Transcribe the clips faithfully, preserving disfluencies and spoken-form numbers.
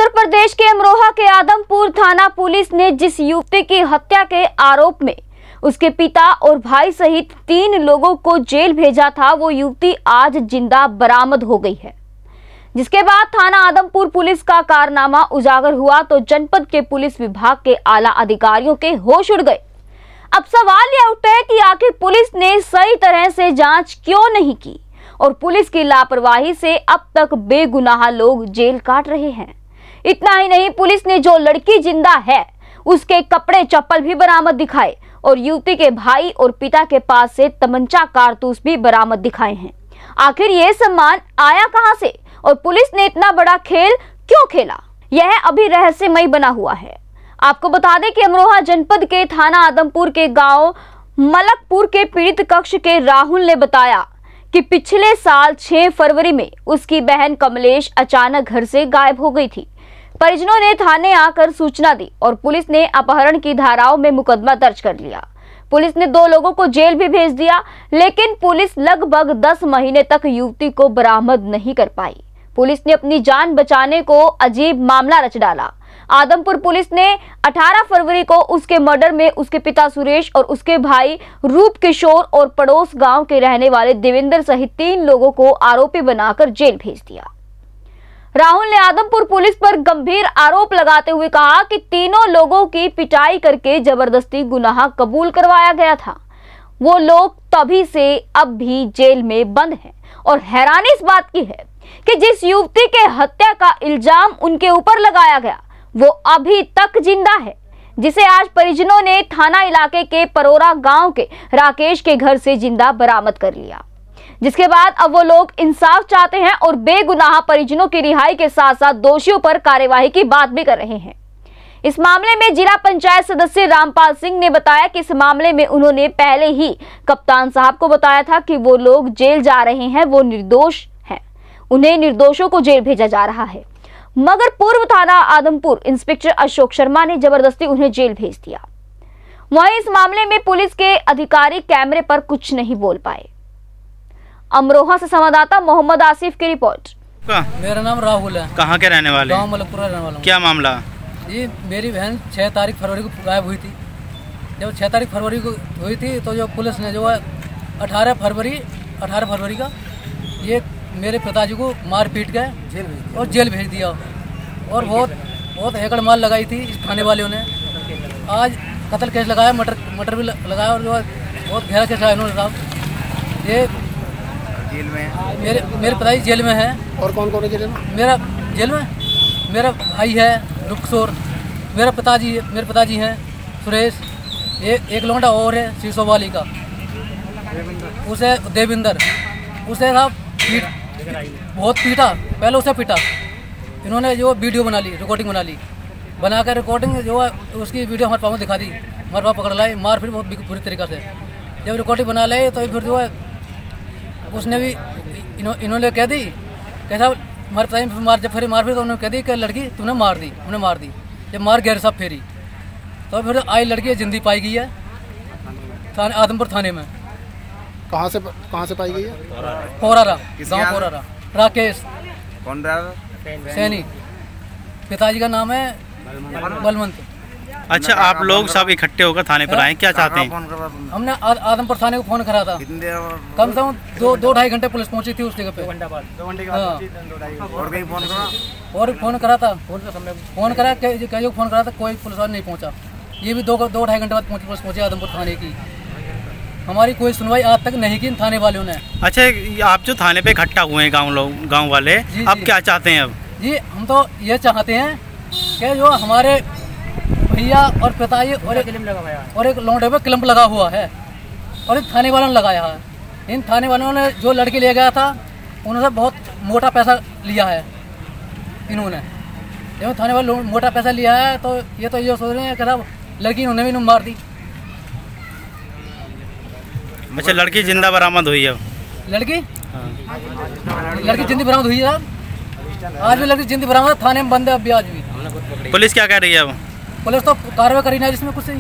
उत्तर प्रदेश के अमरोहा के आदमपुर थाना पुलिस ने जिस युवती की हत्या के आरोप में उसके पिता और भाई सहित तीन लोगों को जेल भेजा था, वो युवती आज जिंदा बरामद हो गई है। जिसके बाद थाना आदमपुर पुलिस का कारनामा उजागर हुआ तो जनपद के पुलिस विभाग के आला अधिकारियों के होश उड़ गए। अब सवाल यह उठता है कि आखिर पुलिस ने सही तरह से जांच क्यों नहीं की और पुलिस की लापरवाही से अब तक बेगुनाह लोग जेल काट रहे हैं। इतना ही नहीं, पुलिस ने जो लड़की जिंदा है उसके कपड़े चप्पल भी बरामद दिखाए और युवती के भाई और पिता के पास से तमंचा कारतूस भी बरामद दिखाए हैं। आखिर ये सम्मान आया कहां से और पुलिस ने इतना बड़ा खेल क्यों खेला, यह अभी रहस्यमय बना हुआ है। आपको बता दें कि अमरोहा जनपद के थाना आदमपुर के गांव मलकपुर के पीड़ित कक्ष के राहुल ने बताया कि पिछले साल छह फरवरी में उसकी बहन कमलेश अचानक घर से गायब हो गई थी। परिजनों ने थाने आकर सूचना दी और पुलिस ने अपहरण की धाराओं में मुकदमा दर्ज कर लिया। पुलिस ने दो लोगों को जेल भी भेज दिया, लेकिन पुलिस लगभग दस महीने तक युवती को बरामद नहीं कर पाई। पुलिस ने अपनी जान बचाने को अजीब मामला रच डाला। आदमपुर पुलिस ने अठारह फरवरी को उसके मर्डर में उसके पिता सुरेश और उसके भाई रूप किशोर और पड़ोस गांव के रहने वाले देवेंद्र सहित तीन लोगों को आरोपी बनाकर जेल भेज दिया। राहुल ने आदमपुर पुलिस पर गंभीर आरोप लगाते हुए कहा कि तीनों लोगों की पिटाई करके जबरदस्ती गुनाह कबूल करवाया गया था। वो लोग तभी से अब भी जेल में बंद हैं और हैरानी इस बात की है कि जिस युवती के हत्या का इल्जाम उनके ऊपर लगाया गया वो अभी तक जिंदा है, जिसे आज परिजनों ने थाना इलाके के परोरा गांव के राकेश के घर से जिंदा बरामद कर लिया। जिसके बाद अब वो लोग इंसाफ चाहते हैं और बेगुनाह परिजनों की रिहाई के साथ साथ दोषियों पर कार्यवाही की बात भी कर रहे हैं। इस मामले में जिला पंचायत सदस्य रामपाल सिंह ने बताया कि इस मामले में उन्होंने पहले ही कप्तान साहब को बताया था कि वो लोग जेल जा रहे हैं, वो निर्दोष हैं, उन्हें निर्दोषों को जेल भेजा जा रहा है। मगर पूर्व थाना आदमपुर इंस्पेक्टर अशोक शर्मा ने जबरदस्ती उन्हें जेल भेज दिया। वहीं इस मामले में पुलिस के अधिकारी कैमरे पर कुछ नहीं बोल पाए। अमरोहा से संवाददाता मोहम्मद आसिफ की रिपोर्ट। मेरा नाम राहुल है। कहाँ के रहने वाले? गांव मलकपुर रहने वाला हूँ। क्या मामला? ये मेरी बहन छह तारीख फरवरी को गायब हुई थी। जब छह तारीख फरवरी को हुई थी तो जो पुलिस ने जो है अठारह फरवरी अठारह फरवरी का ये मेरे पिताजी को मार पीट गए और जेल भेज दिया और बहुत बहुत हेकड़ मार लगाई थी इस थाने वालों ने। आज कत्ल केस लगाया, मटर मटर भी लगाया और जो है बहुत गहरा केस लगाया इन्होंने साहब। ये जेल में मेरे मेरे पिताजी जेल में है। और कौन कौन है जेल में? मेरा जेल में मेरा भाई है रूप किशोर, मेरा पिताजी मेरे पिताजी हैं सुरेश, ये एक लौंडा और है शीशो वाली का, उसे देविंदर, उसे साहब पीट बहुत पीटा, पहले उसे पीटा। इन्होंने जो वीडियो बना ली, रिकॉर्डिंग बना ली, बना कर रिकॉर्डिंग जो है उसकी वीडियो हमारे पापा में दिखा दी। हमारे पापा पकड़ लाए, मार फिर बहुत बुरी तरीक़ा से। जब रिकॉर्डिंग बना ले तो फिर जो है उसने भी इन्हों, इन्होंने कह दी कैसा हमारे पिताजी मार, जब फिर मार फिर तो उन्होंने कह दी कि लड़की तूने मार दी, उन्हें मार दी। जब मार गैर सब फेरी तो फिर आई लड़की जिंदी पाई गई है थाने आदमपुर थाने में। कहाँ से कहाँ से पाई गई है? पोरारा, गाँव पोरारा। राकेश कौन? सैनी, पिताजी का नाम है बलवंत। अच्छा, आप लोग सब इकट्ठे होकर थाने पर आए, क्या चाहते हैं? हमने आदमपुर थाने को फोन करा था, कम से कम दो दो ढाई घंटे पुलिस पहुंची थी उस जगह पे। और फोन करा था, फोन करा कई फोन करा था, कोई पुलिस वाला नहीं पहुंचा। ये भी दो दो ढाई घंटे बाद पहुंची पुलिस पहुंची आदमपुर थाने की। हमारी कोई सुनवाई आज तक नहीं की थाने वालों ने। अच्छा, आप जो थाने पे इकट्ठा हुए हैं गाँव लोग गाँव वाले, अब क्या चाहते हैं? अब जी हम तो ये चाहते हैं कि जो हमारे भैया और पिताजी और एक और एक लौंडे पे क्लम्प लगा हुआ है और इन थाने वालों ने लगाया है। इन थाने वालों ने जो लड़की ले गया था उन्होंने बहुत मोटा पैसा लिया है। इन्होंने जब थाने वाले मोटा पैसा लिया है तो ये तो ये सोच रहे हैं कि साहब लड़की उन्होंने भी मार दी। अच्छा, लड़की जिंदा बरामद हुई है? लड़की लड़की जिंदी बरामद हुई है। आज भी लड़की जिंदी बरामद है, थाने में बंद है अभी आज भी। पुलिस क्या कह रही है अब? पुलिस तो कार्रवाई करी ना जिसमें कुछ नहीं,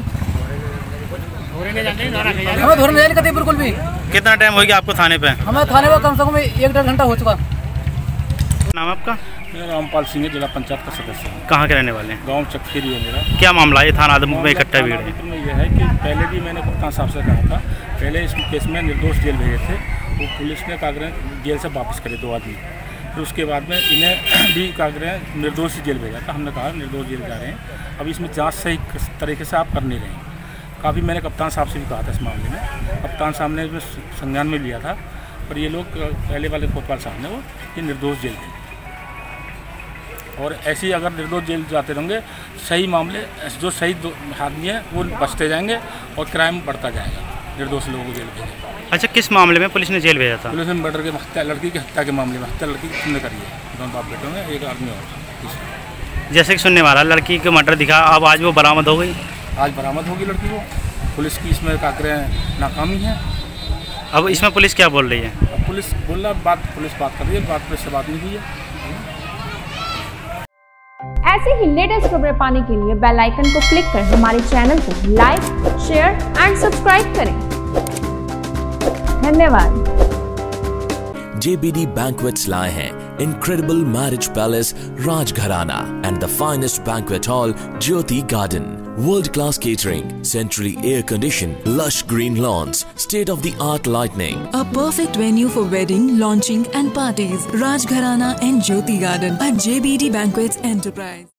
हमें धोने नहीं करती बिल्कुल भी। कितना टाइम हो गया आपको थाने पे? हमें थाने पर कम से कम एक डेढ़ घंटा हो चुका। नाम आपका? मेरा रामपाल सिंह है, जिला पंचायत का सदस्य है। कहाँ के रहने वाले हैं? गांव चक्केरी है मेरा। क्या मामला है थाना आदमपुर में इकट्ठा भीड़ है? में यह है कि पहले भी मैंने कप्तान साहब से कहा था, पहले इस केस में निर्दोष जेल भेजे थे, वो पुलिस ने कागज जेल से वापस करे दो आदमी। फिर उसके बाद में इन्हें भी कागज निर्दोष जेल भेजा था। हमने कहा निर्दोष जेल जा रहे हैं, अब इसमें जाँच सही तरीके से आप कर नहीं रहे हैं। काफ़ी मैंने कप्तान साहब से भी कहा था इस मामले में, कप्तान साहब ने इसमें संज्ञान में लिया था, पर ये लोग पहले वाले कोतवाल साहब ने वो ये निर्दोष जेल भेजे। और ऐसे ही अगर निर्दोष जेल जाते रहेंगे, सही मामले जो सही आदमी है वो बचते जाएंगे और क्राइम बढ़ता जाएगा, निर्दोष लोगों को जेल भेजेंगे। अच्छा, किस मामले में पुलिस ने जेल भेजा था? पुलिस ने मर्डर के हत्या, लड़की की हत्या के मामले में, हत्या लड़की की करी है, दोनों बाप बेटों में, एक आदमी और। जैसे कि सुनने वाला लड़की का मर्डर दिखा, अब आज वो बरामद हो गई? आज बरामद होगी लड़की को। पुलिस की इसमें काकरें नाकामी है। अब इसमें पुलिस क्या बोल रही है? अब पुलिस बोल रहा बात पुलिस बात कर रही है, बात पुलिस से बात नहीं हुई है। ऐसे ही लेटेस्ट खबरें पाने के लिए बेल आइकन को क्लिक कर हमारे चैनल को लाइक, शेयर एंड सब्सक्राइब करें। धन्यवाद। J B D Banquets लाए हैं incredible marriage palace Rajgharana and the finest banquet hall Jyoti Garden. World-class catering, centrally air-conditioned, lush green lawns, state-of-the-art lighting. A perfect venue for wedding, launching and parties. Rajgharana and Jyoti Garden at J B D Banquets Enterprise.